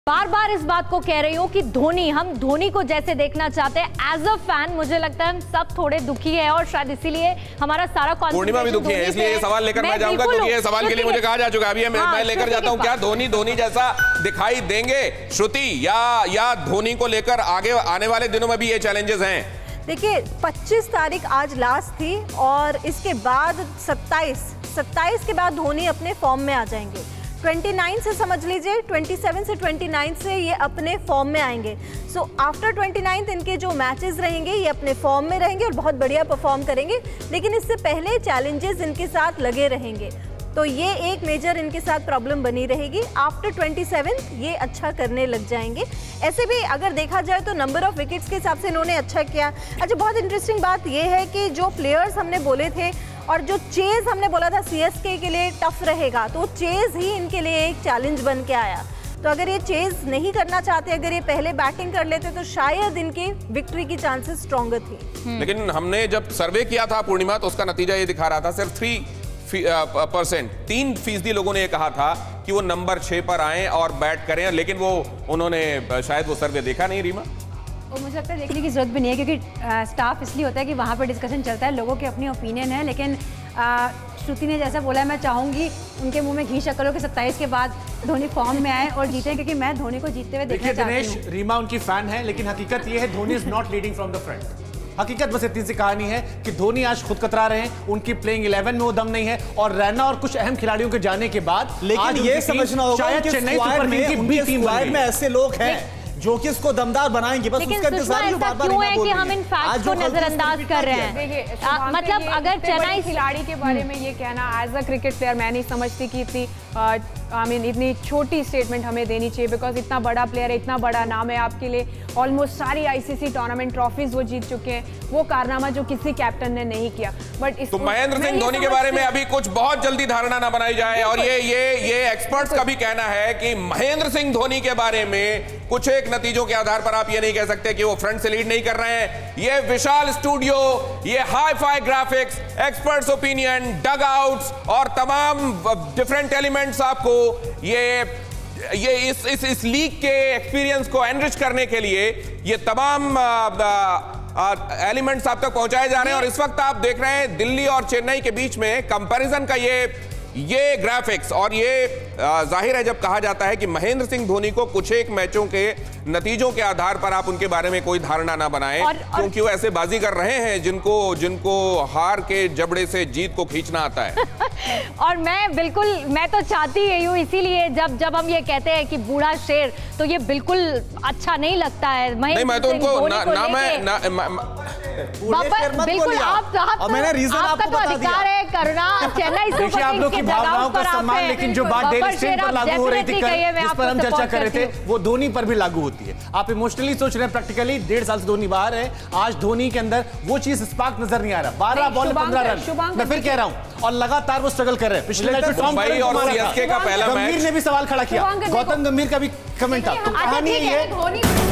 बार बार इस बात को कह रही हूँ कि हम धोनी को जैसे देखना चाहते हैं एज अ फैन। मुझे लगता है हम सब थोड़े दुखी है और शायद इसीलिए हमारा सारा पूर्णिमा भी दुखी है, इसलिए ये सवाल लेकर मैं जाऊंगा क्योंकि ये सवाल के लिए मुझे कहा जा चुका है। अभी मैं लेकर जाता हूँ, क्या धोनी जैसा दिखाई देंगे श्रुति, या धोनी को लेकर आगे आने वाले दिनों में भी ये चैलेंजेस हैं? देखिए 25 तारीख आज लास्ट थी और इसके बाद 27 के बाद धोनी अपने फॉर्म में आ जाएंगे। 29 से समझ लीजिए, 27 से 29 से ये अपने फॉर्म में आएंगे। सो आफ्टर 29 इनके जो मैचेस रहेंगे ये अपने फॉर्म में रहेंगे और बहुत बढ़िया परफॉर्म करेंगे। लेकिन इससे पहले चैलेंजेस इनके साथ लगे रहेंगे, तो ये एक मेजर इनके साथ प्रॉब्लम बनी रहेगी। आफ्टर 27 ये अच्छा करने लग जाएंगे। ऐसे भी अगर देखा जाए तो नंबर ऑफ विकेट्स के हिसाब से इन्होंने अच्छा किया। अच्छा, बहुत इंटरेस्टिंग बात ये है कि जो प्लेयर्स हमने बोले थे और जो चेज हमने बोला था सीएसके के लिए टफ रहेगा, तो चेज ही इनके लिए एक चैलेंज बन के आया। तो अगर ये चेज नहीं करना चाहते, अगर ये पहले बैटिंग कर लेते तो शायद इनकी विक्ट्री की चांसेस स्ट्रॉन्गर थी। लेकिन हमने जब सर्वे किया था पूर्णिमा, तो उसका नतीजा ये दिखा रहा था सिर्फ 3% लोगों ने ये कहा था कि वो नंबर 6 पर आए और बैट करें, लेकिन उन्होंने शायद वो सर्वे देखा नहीं। रीमा, और मुझे लगता है देखने की जरूरत भी नहीं है क्योंकि स्टाफ इसलिए होता है कि वहाँ पर डिस्कशन चलता है, लोगों की अपनी ओपिनियन है। लेकिन श्रुति ने जैसा बोला है, मैं चाहूँगी उनके मुंह में घी शक्कर हो कि 27 के बाद धोनी फॉर्म में आए और जीते, क्योंकि मैं धोनी को जीतते हुए देखना चाहती हूँ। दिनेश, रीमा उनकी फैन है, लेकिन हकीकत ये है Dhoni is not leading from the front. हकीकत बस इतनी सी कहानी है कि धोनी आज खुद कतरा रहे हैं, उनकी प्लेइंग 11 में वो दम नहीं है और रैना और कुछ अहम खिलाड़ियों के जाने के बाद लेकिन ये समझना होगा शायद चेन्नई सुपर किंग्स की बी टीम में ऐसे लोग हैं जो कि इसको दमदार बनाएंगे। बस उसका इंतजार जो बार-बार क्यों है कि हम इन फैक्ट्स को नजरअंदाज कर रहे हैं। मतलब अगर चेन्नई खिलाड़ी के बारे में ये कहना एज अ क्रिकेट प्लेयर, मैं नहीं समझती कि इतनी छोटी स्टेटमेंट हमें देनी चाहिए, बिकॉज इतना बड़ा प्लेयर है, इतना बड़ा नाम है आपके लिए, ऑलमोस्ट सारी आईसीसी टूर्नामेंट ट्रॉफीज वो जीत चुके हैं, वो कारनामा जो किसी कैप्टन ने नहीं किया। बट तो महेंद्र सिंह धोनी के बारे में अभी कुछ बहुत जल्दी धारणा ना बनाई जाए। और ये एक्सपर्ट्स का भी कहना है कि महेंद्र सिंह धोनी के बारे में कुछ एक नतीजों के आधार पर आप ये नहीं कह सकते कि वो फ्रंट से लीड नहीं कर रहे हैं। ये विशाल स्टूडियो, ये hi fi graphics, experts opinion, dugouts और तमाम डिफरेंट एलिमेंट्स आपको ये इस लीग के एक्सपीरियंस को एनरिच करने के लिए ये तमाम एलिमेंट्स आप तक पहुंचाए जा रहे हैं। और इस वक्त आप देख रहे हैं दिल्ली और चेन्नई के बीच में कंपैरिजन का ये ग्राफिक्स। और ये जाहिर है जब कहा जाता है कि महेंद्र सिंह धोनी को कुछ एक मैचों के नतीजों के आधार पर आप उनके बारे में कोई धारणा ना बनाएं, क्योंकि वो ऐसे बाजी कर रहे हैं जिनको हार के जबड़े से जीत को खींचना आता है। और मैं तो चाहती यही हूँ, इसीलिए जब हम ये कहते हैं कि बूढ़ा शेर, तो ये बिल्कुल अच्छा नहीं लगता है। मैं तो उनको बिल्कुल आपका तो अधिकार है करना। चेन्नई सुपर आप लोग की भावनाओं का सम्मान, लेकिन जो बात डेली स्ट्रीम पर लागू हो रही थी, जिस पर हम चर्चा कर रहे थे, वो धोनी पर भी लागू होती है। आप इमोशनली सोच रहे हैं, प्रैक्टिकली 1.5 साल से धोनी बाहर है, आज धोनी के अंदर वो चीज स्पार्क नजर नहीं आ रहा। 12 बॉल 15 रन, मैं फिर कह रहा हूं, और लगातार वो स्ट्रगल कर रहे हैं। पिछले मैच में मुंबई और सीएसके का पहला मैच, गंभीर ने भी सवाल खड़ा किया, गौतम गंभीर का भी कमेंट था। तो कहानी ये